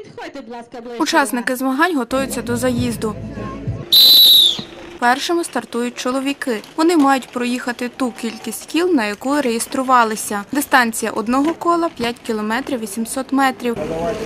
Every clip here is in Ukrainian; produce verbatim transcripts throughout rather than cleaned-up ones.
Підходьте, будь ласка, ближче. Учасники змагань готуються до заїзду. Першими стартують чоловіки. Вони мають проїхати ту кількість кіл, на яку реєструвалися. Дистанція одного кола – п'ять кілометрів вісімсот метрів.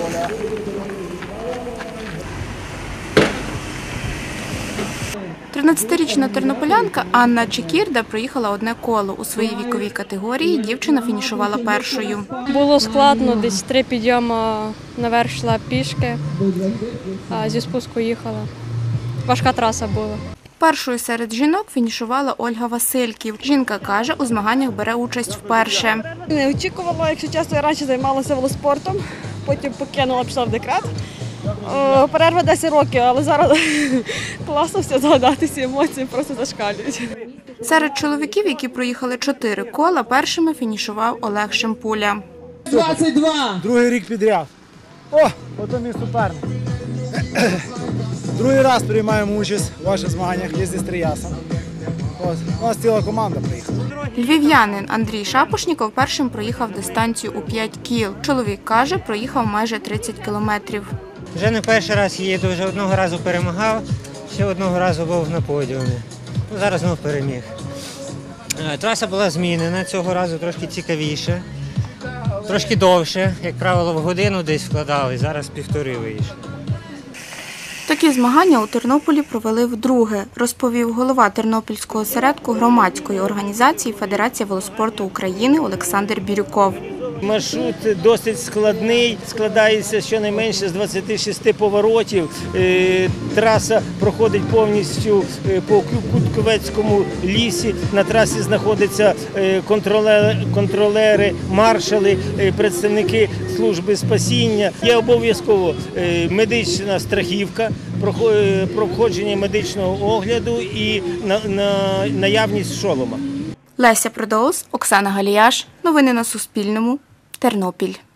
тринадцятирічна тернополянка Анна Чекірда проїхала одне коло. У своїй віковій категорії дівчина фінішувала першою. Було складно, десь три підйоми наверх йшла пішки, а зі спуску їхала. Важка траса була. Першою серед жінок фінішувала Ольга Васильків. Жінка каже, у змаганнях бере участь вперше. Не очікувала, якщо чесно, я раніше займалася велоспортом, потім покинула, пішла в декрет. Перерва десять років, але зараз класно все згадати, всі емоції просто зашкалюють. Серед чоловіків, які проїхали чотири кола, першими фінішував Олег Шемпуля. двадцять два! Другий рік підряд. О, ото мій суперник. Другий раз приймаємо участь у ваших змаганнях, їздить з Триясом. У нас ціла команда приїхала. Львів'янин Андрій Шапошніков першим проїхав дистанцію у п'ять кіл. Чоловік каже, проїхав майже тридцять кілометрів. Вже не перший раз їду, вже одного разу перемагав, ще одного разу був на подіумі. Зараз знову переміг. Траса була змінена, цього разу трошки цікавіше, трошки довше, як правило, в годину десь вкладали, зараз півтори вийшли. Такі змагання у Тернополі провели вдруге, розповів голова Тернопільського осередку громадської організації Федерація велоспорту України Олександр Бірюков. Маршрут досить складний, складається щонайменше з двадцяти шести поворотів. Траса проходить повністю по Кутковецькому лісі. На трасі знаходяться контролери, маршали, представники служби спасіння. Є обов'язково медична страхівка, проходження медичного огляду і наявність шолома. Леся Продоус, Оксана Галіяш. Новини на Суспільному. Тернопіль.